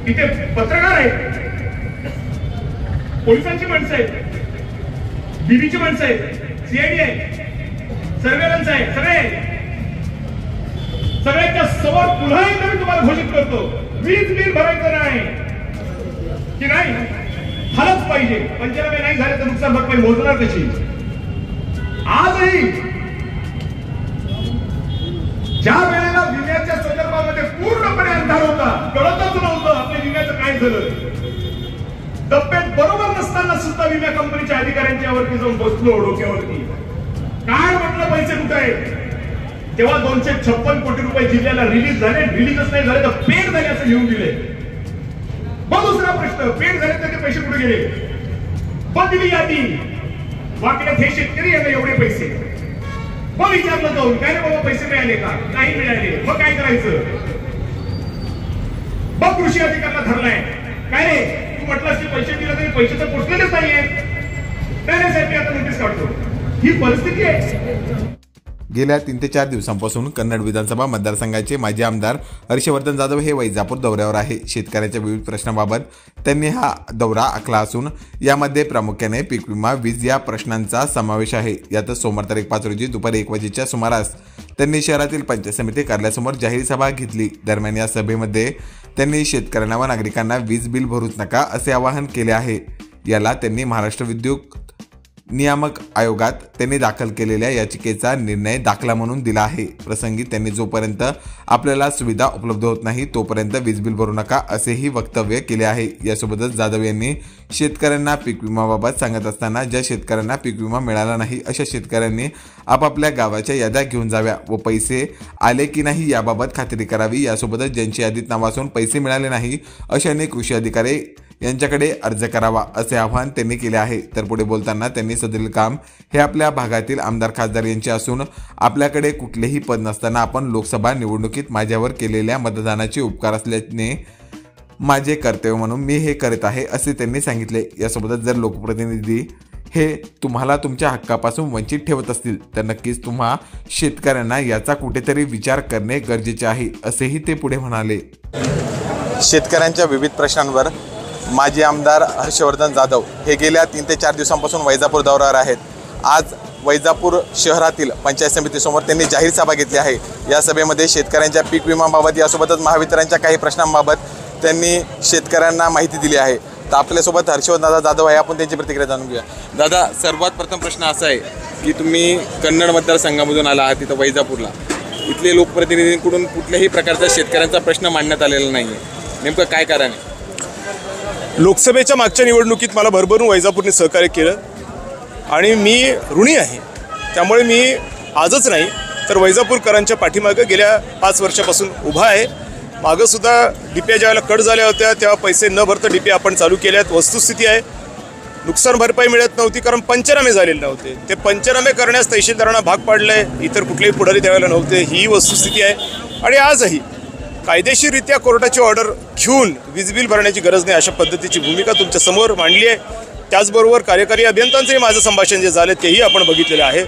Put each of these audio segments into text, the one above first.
इथे पत्रकार आहेत, पोलिसांची माणसं आहेत, बीबीची माणसं आहेत, सीआयडी आहे, सर्वेलन्स आहे, सगळ्यांच्या समोर पुन्हा एकदा मी तुम्हाला घोषित करतो, वीज बिल भरायचं नाही की नाही, झालंच पाहिजे. पंचनामे नाही झाले तर नुकसान भरपाई मोजणार कशी? आजही ज्या वेळेला विम्याच्या संदर्भामध्ये पूर्णपणे अंधार होता, कळतच नव्हतं आपल्या विम्याचं काय झालं, डब्यात बरोबर नसताना सुद्धा विमा कंपनीच्या अधिकाऱ्यांच्यावरती जाऊन बसलो डोक्यावरती, काय म्हटलं पैसे कुठे आहेत? तेव्हा 256 कोटी रुपये जिल्ह्याला रिलीज झाले, रिलीजच नाही झाले तर पेड झाले असं लिहून दिले. मग दुसरा प्रश्न, पेड झाले तर ते पैसे कुठे गेले? मग दिली यादी, वाकड्यात हे शेतकरी यांना एवढे पैसे, मग विचारलं जाऊन काय रे बाबा पैसे मिळाले का? नाही मिळाले. मग काय करायचं? मग कृषी अधिकाऱ्याला धरलाय, काय रे तू म्हटलं की पैसे दिले तरी पैसे तर पोचलेलेच नाहीये, त्याने साहेब आता नोटीस काढतो. ही परिस्थिती आहे. गेल्या 3 ते 4 दिवसांपासून कन्नड विधानसभा मतदारसंघाचे माजी आमदार हर्षवर्धन जाधव हे वैजापूर दौऱ्यावर आहे. शेतकऱ्यांच्या विविध प्रश्नांबाबत त्यांनी हा दौरा आखला असून यामध्ये प्रामुख्याने पीक विमा, वीज या प्रश्नांचा समावेश आहे. यातच सोमवार तारीख 5 रोजी दुपारी 1 वाजेच्या सुमारास त्यांनी शहरातील पंचायत समिती कार्यालयासमोर जाहीर सभा घेतली. दरम्यान या सभेमध्ये त्यांनी शेतकऱ्यांना व नागरिकांना वीज बिल भरूच नका असे आवाहन केले आहे. याला त्यांनी महाराष्ट्र विद्युत नियामक आयोगात त्यांनी दाखल केलेल्या याचिकेचा निर्णय दाखला म्हणून दिला आहे. प्रसंगी त्यांनी जोपर्यंत आपल्याला सुविधा उपलब्ध होत नाही तोपर्यंत वीज बिल भरू नका असेही वक्तव्य केले आहे. यासोबतच जाधव यांनी शेतकऱ्यांना पीक विम्याबाबत सांगत असताना ज्या शेतकऱ्यांना पीक विमा मिळाला नाही अशा शेतकऱ्यांनी आपापल्या गावाच्या याद्या घेऊन जाव्या व पैसे आले की नाही याबाबत खात्री करावी. यासोबतच ज्यांची यादीत नाव असून पैसे मिळाले नाही अशाने कृषी अधिकारी यांच्याकडे अर्ज करावा असे आवाहन त्यांनी केले आहे. तर पुढे बोलताना त्यांनी सदरील काम हे आपल्या भागातील आमदार खासदार यांचे असून आपल्याकडे कुठलेही पद नसताना आपण लोकसभा निवडणुकीत माझ्यावर केलेल्या मतदानाचे उपकार असल्याने माझे कर्तव्य म्हणून मी हे करत आहे असे त्यांनी सांगितले. यासोबतच जर लोकप्रतिनिधी हे तुम्हाला तुमच्या हक्कापासून वंचित ठेवत असतील तर नक्कीच तुम्हा शेतकऱ्यांना याचा कुठेतरी विचार करणे गरजेचे आहे असेही ते पुढे म्हणाले. शेतकऱ्यांच्या विविध प्रश्नांवर माजी आमदार हर्षवर्धन जाधव हे गेल्या 3 ते 4 दिवसांपासून वैजापूर दौऱ्यावर आहेत. आज वैजापूर शहरातील पंचायत समितीसमोर त्यांनी जाहीर सभा घेतली आहे. या सभेमध्ये शेतकऱ्यांच्या पीक विम्याबाबत यासोबतच महावितरणच्या काही प्रश्नांबाबत त्यांनी शेतकऱ्यांना माहिती दिली आहे. तर आपल्यासोबत हर्षवर्धन जाधव आहे, आपण त्यांची प्रतिक्रिया जाणून घेऊया. दादा, सर्वात प्रथम प्रश्न असा आहे की तुम्ही कन्नड मतदारसंघामधून आला आहात तिथं वैजापूरला, इथले लोकप्रतिनिधींकडून कुठल्याही प्रकारचा शेतकऱ्यांचा प्रश्न मांडण्यात आलेला नाही आहे, नेमकं काय कारण आहे? लोकसभेच्या मागच्या निवडणुकीत मला भरभरून वैजापूरने सहकार्य केलं आणि मी ऋणी आहे. त्यामुळे मी आजच नाही तर वैजापूरकरांच्या पाठीमागं गेल्या 5 वर्षापासून उभा आहे. मागंसुद्धा डीपी ज्यावेळेला कट झाल्या होत्या तेव्हा पैसे न भरता डीपी आपण चालू केल्यात. वस्तुस्थिती आहे, नुकसान भरपाई मिळत नव्हती कारण पंचनामे झालेले नव्हते. ते पंचनामे करण्यास तहसीलदारांना भाग पाडलं आहे, इतर कुठलेही पुढारी त्यावेळेला नव्हते. ही वस्तुस्थिती आहे आणि आजही कायदेशीररित्या कोर्टाची ऑर्डर घेऊन वीज बिल भरण्याची गरज नाही अशा पद्धतीची भूमिका तुमच्या समोर मांडली आहे. त्याचबरोबर कार्यकारी अभियंत्यांचंही माझं संभाषण जे झालं तेही आपण बघितलेलं आहे.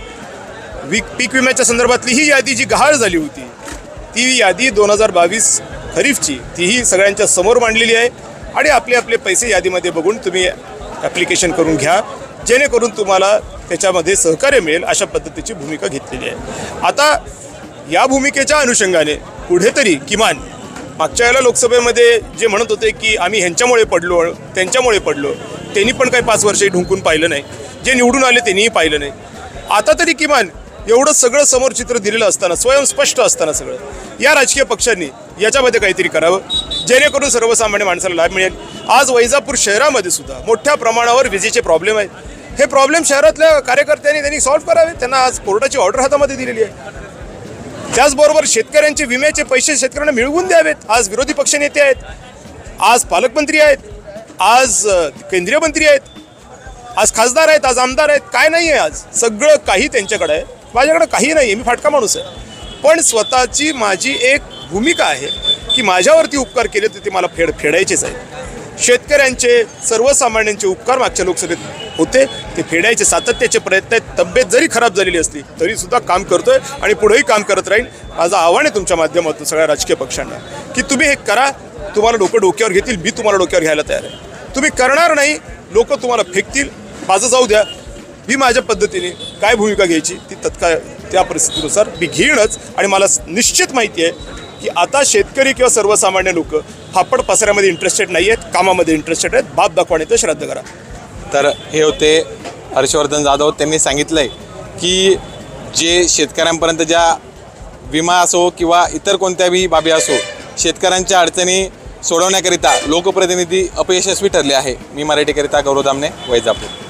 पीक विम्याच्या संदर्भातली ही यादी जी गहाळ झाली होती ती यादी 2022 खरीफची तीही सगळ्यांच्या समोर मांडलेली आहे आणि आपले आपले पैसे यादीमध्ये बघून तुम्ही ॲप्लिकेशन करून घ्या, जेणेकरून तुम्हाला त्याच्यामध्ये सहकार्य मिळेल अशा पद्धतीची भूमिका घेतलेली आहे. आता या भूमिकेच्या अनुषंगाने कुठेतरी किमान मागच्या वेळेला लोकसभेमध्ये जे म्हणत होते की आम्ही ह्यांच्यामुळे पडलो त्यांच्यामुळे पडलो, त्यांनी पण काही 5 वर्षही ढुंकून पाहिलं नाही, जे निवडून आले त्यांनीही पाहिलं नाही. आता तरी किमान एवढं सगळं समोर चित्र दिलेलं असताना, स्वयंस्पष्ट असताना सगळं, या राजकीय पक्षांनी याच्यामध्ये काहीतरी करावं जेणेकरून सर्वसामान्य माणसाला लाभ मिळेल. आज वैजापूर शहरामध्ये सुद्धा मोठ्या प्रमाणावर विजेचे प्रॉब्लेम आहेत. हे प्रॉब्लेम शहरातल्या कार्यकर्त्यांनी त्यांनी सॉल्व्ह करावे. त्यांना आज कोर्टाची ऑर्डर हातामध्ये दिलेली आहे. त्याचबरोबर शेतकऱ्यांचे विम्याचे पैसे शेतकऱ्यांना मिळवून द्यावेत. आज विरोधी पक्षनेते आहेत, आज पालकमंत्री आहेत, आज केंद्रीय मंत्री आहेत, आज खासदार आहेत, आज आमदार आहेत. काय नाही आहे, आज सगळं काही त्यांच्याकडे आहे. माझ्याकडे काही नाही आहे, मी फाटका माणूस आहे. पण स्वतःची माझी एक भूमिका आहे की माझ्यावरती उपकार केले तर ते मला फेडायचेच आहेत. शेतकऱ्यांचे, सर्वसामान्यांचे उपकार मागच्या लोकसभेत होते ते फेडायचे सातत्याचे प्रयत्न आहेत. तब्येत जरी खराब झालेली असली तरीसुद्धा काम करतोय आणि पुढेही काम करत राहील. माझं आव्हान आहे तुमच्या माध्यमातून सगळ्या राजकीय पक्षांना की तुम्ही हे करा. तुम्हाला लोक डोक्यावर घेतील, मी तुम्हाला डोक्यावर घ्यायला तयार आहे. तुम्ही करणार नाही, लोक तुम्हाला फेकतील. माझं जाऊ द्या, मी माझ्या पद्धतीने काय भूमिका घ्यायची ती तत्काळ त्या परिस्थितीनुसार मी घेईनच. आणि मला निश्चित माहिती आहे की आता शेतकरी किंवा सर्वसामान्य लोक फापड पसऱ्यामध्ये इंटरेस्टेड नाही आहेत, कामामध्ये इंटरेस्टेड आहेत. बाप दाखवण्याचं श्राद्ध करा. तर हे होते हर्षवर्धन जाधव. त्यांनी सांगितलंय की जे शेतकऱ्यांपर्यंत ज्या विमा असो किंवा इतर कोणत्याही बाबी असो, शेतकऱ्यांच्या अडचणी सोडवण्याकरिता लोकप्रतिनिधी अपयशस्वी ठरले आहे. मी मराठीकरिता गौरव दामने, वैजापूर.